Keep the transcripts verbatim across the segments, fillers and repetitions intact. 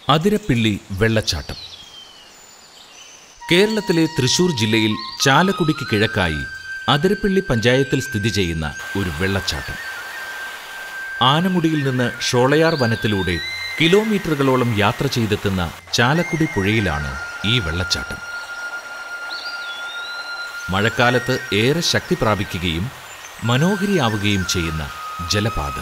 അതിരപ്പിള്ളി വെള്ളച്ചാട്ടം. കേരളത്തിലെ തൃശൂർ ജില്ലയിൽ ചാലക്കുടിക്ക് കിഴക്കായി അതിരപ്പിള്ളി പഞ്ചായത്തിൽ സ്ഥിതി ചെയ്യുന്ന ഒരു വെള്ളച്ചാട്ടം. ആനമുടിയിൽ നിന്ന് ഷോളയാർ വനത്തിലൂടെ കിലോമീറ്ററുകളോളം യാത്ര ചെയ്തെത്തുന്ന ചാലക്കുടി പുഴയിലാണ് ഈ വെള്ളച്ചാട്ടം. മഴക്കാലത്ത് ഏറെ ശക്തി പ്രാപിക്കുകയും മനോഹരിയാവുകയും ചെയ്യുന്ന ജലപാതം.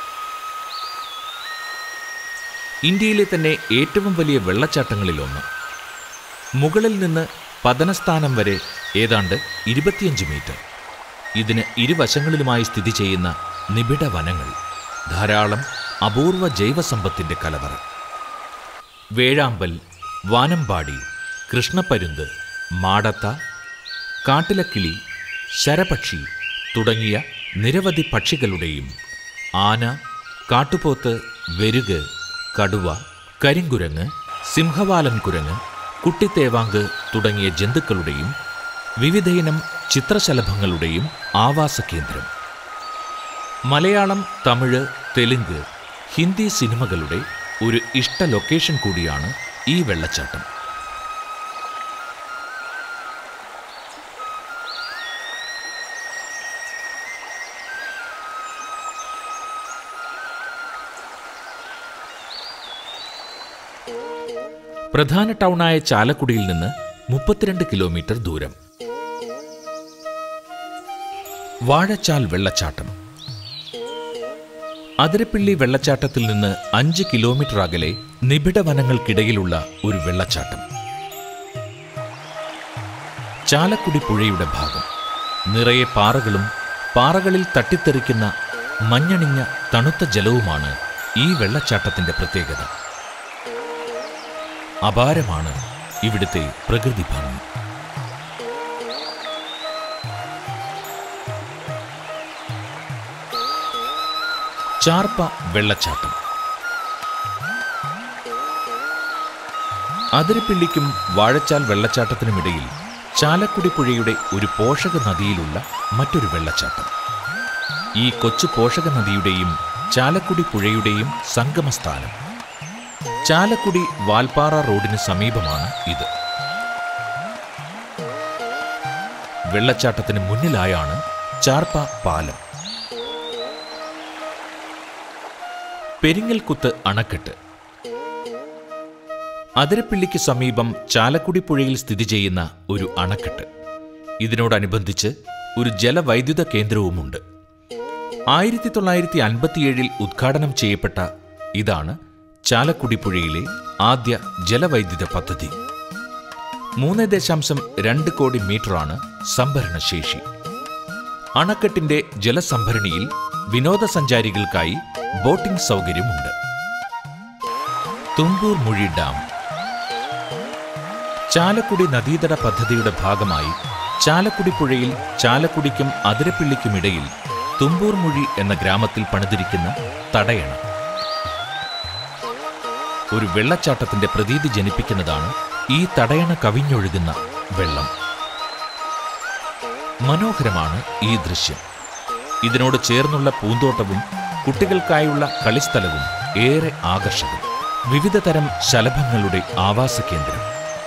ഇന്ത്യയിലെ തന്നെ ഏറ്റവും വലിയ വെള്ളച്ചാട്ടങ്ങളിലൊന്ന്. മുകളിൽ നിന്ന് പതനസ്ഥാനം വരെ ഏതാണ്ട് ഇരുപത്തിയഞ്ച് മീറ്റർ. ഇതിന് ഇരുവശങ്ങളിലുമായി സ്ഥിതി ചെയ്യുന്ന നിബിഡ വനങ്ങൾ, ധാരാളം അപൂർവ ജൈവസമ്പത്തിൻ്റെ കലവറ. വേഴാമ്പൽ, വാനമ്പാടി, കൃഷ്ണപ്പരുന്ത്, മാടത്ത, കാട്ടിലക്കിളി, ശരപക്ഷി തുടങ്ങിയ നിരവധി പക്ഷികളുടെയും ആന, കാട്ടുപോത്ത്, വെരുക്, കടുവ, കരിങ്കുരങ്ങ്, സിംഹവാലൻ കുരങ്ങ്, കുട്ടിത്തേവാങ്ക് തുടങ്ങിയ ജന്തുക്കളുടെയും വിവിധയിനം ചിത്രശലഭങ്ങളുടെയും ആവാസ കേന്ദ്രം. മലയാളം, തമിഴ്, തെലുങ്ക്, ഹിന്ദി സിനിമകളുടെ ഒരു ഇഷ്ട ലൊക്കേഷൻ കൂടിയാണ് ഈ വെള്ളച്ചാട്ടം. പ്രധാന ടൗണായ ചാലക്കുടിയിൽ നിന്ന് മുപ്പത്തിരണ്ട് കിലോമീറ്റർ ദൂരം. വാഴച്ചാൽ വെള്ളച്ചാട്ടം. അതിരപ്പിള്ളി വെള്ളച്ചാട്ടത്തിൽ നിന്ന് അഞ്ച് കിലോമീറ്റർ അകലെ നിബിഡ വനങ്ങൾക്കിടയിലുള്ള ഒരു വെള്ളച്ചാട്ടം. ചാലക്കുടി പുഴയുടെ ഭാഗം. നിറയെ പാറകളും പാറകളിൽ തട്ടിത്തെറിക്കുന്ന മഞ്ഞണിഞ്ഞ തണുത്ത ജലവുമാണ് ഈ വെള്ളച്ചാട്ടത്തിന്റെ പ്രത്യേകത. അപാരമാണ് ഇവിടുത്തെ പ്രകൃതി ഭംഗി. ചാർപ്പ വെള്ളച്ചാട്ടം. അതിരപ്പിള്ളിക്കും വാഴച്ചാൽ വെള്ളച്ചാട്ടത്തിനുമിടയിൽ ചാലക്കുടി പുഴയുടെ ഒരു പോഷക നദിയിലുള്ള മറ്റൊരു വെള്ളച്ചാട്ടം. ഈ കൊച്ചു പോഷക നദിയുടെയും ചാലക്കുടി പുഴയുടെയും സംഗമസ്ഥാനം. ചാലക്കുടി വാൽപ്പാറ റോഡിന് സമീപമാണ് ഇത്. വെള്ളച്ചാട്ടത്തിന് മുന്നിലായാണ് ചാർപ്പ പാലം. പെരിങ്ങൽകുത്ത് അണക്കെട്ട്. അതിരപ്പിള്ളിക്ക് സമീപം ചാലക്കുടി പുഴയിൽ സ്ഥിതി ചെയ്യുന്ന ഒരു അണക്കെട്ട്. ഇതിനോടനുബന്ധിച്ച് ഒരു ജലവൈദ്യുത കേന്ദ്രവുമുണ്ട്. ആയിരത്തി തൊള്ളായിരത്തി അൻപത്തിയേഴിൽ ഉദ്ഘാടനം ചെയ്യപ്പെട്ട ഇതാണ് ചാലക്കുടി പുഴയിലെ ആദ്യ ജലവൈദ്യുത പദ്ധതി. മൂന്ന് ദശാംശം രണ്ട് കോടി മീറ്ററാണ് സംഭരണശേഷി. അണക്കെട്ടിന്റെ ജലസംഭരണിയിൽ വിനോദസഞ്ചാരികൾക്കായി ബോട്ടിംഗ് സൗകര്യമുണ്ട്. തുമ്പൂർ മുഴി ഡാം. ചാലക്കുടി നദീതട പദ്ധതിയുടെ ഭാഗമായി ചാലക്കുടി പുഴയിൽ ചാലക്കുടിക്കും അതിരപ്പിള്ളിക്കുമിടയിൽ തുമ്പൂർ മുഴി എന്ന ഗ്രാമത്തിൽ പണിതിരിക്കുന്ന തടയണ ഒരു വെള്ളച്ചാട്ടത്തിന്റെ പ്രതീതി ജനിപ്പിക്കുന്നതാണ്. ഈ തടയണ കവിഞ്ഞൊഴുകുന്ന വെള്ളം. മനോഹരമാണ് ഈ ദൃശ്യം. ഇതിനോട് ചേർന്നുള്ള പൂന്തോട്ടവും കുട്ടികൾക്കായുള്ള കളിസ്ഥലവും ഏറെ ആകർഷകം. വിവിധ തരം ശലഭങ്ങളുടെ ആവാസ കേന്ദ്രം.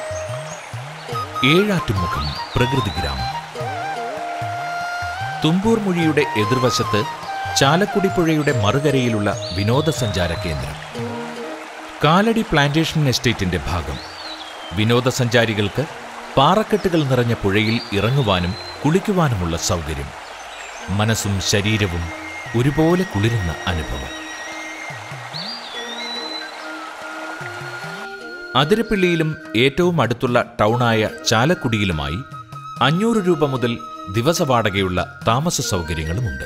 ഏഴാറ്റുമുഖം പ്രകൃതി ഗ്രാമം. തുമ്പൂർ മുഴിയുടെ എതിർവശത്ത് ചാലക്കുടി പുഴയുടെ മറുകരയിലുള്ള വിനോദസഞ്ചാര കേന്ദ്രം. കാലടി പ്ലാന്റേഷൻ എസ്റ്റേറ്റിന്റെ ഭാഗം. വിനോദസഞ്ചാരികൾക്ക് പാറക്കെട്ടുകൾ നിറഞ്ഞ പുഴയിൽ ഇറങ്ങുവാനും കുളിക്കുവാനുമുള്ള സൗകര്യം. മനസ്സും ശരീരവും ഒരുപോലെ കുളിരുന്ന അനുഭവം. അതിരപ്പിള്ളിയിലും ഏറ്റവും അടുത്തുള്ള ടൗണായ ചാലക്കുടിയിലുമായി അഞ്ഞൂറ് രൂപ മുതൽ ദിവസവാടകയുള്ള താമസ സൗകര്യങ്ങളുമുണ്ട്.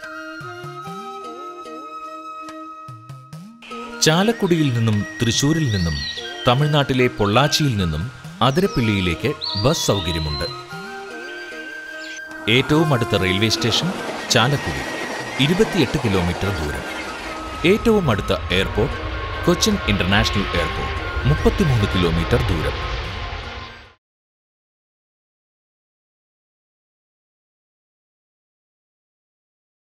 ചാലക്കുടിയിൽ നിന്നും തൃശൂരിൽ നിന്നും തമിഴ്നാട്ടിലെ പൊള്ളാച്ചിയിൽ നിന്നും അതിരപ്പിള്ളിയിലേക്ക് ബസ് സൗകര്യമുണ്ട്. ഏറ്റവും അടുത്ത റെയിൽവേ സ്റ്റേഷൻ ചാലക്കുടി, ഇരുപത്തിയെട്ട് കിലോമീറ്റർ ദൂരം. ഏറ്റവും അടുത്ത എയർപോർട്ട് കൊച്ചിൻ ഇന്റർനാഷണൽ എയർപോർട്ട്, മുപ്പത്തിമൂന്ന് കിലോമീറ്റർ ദൂരം.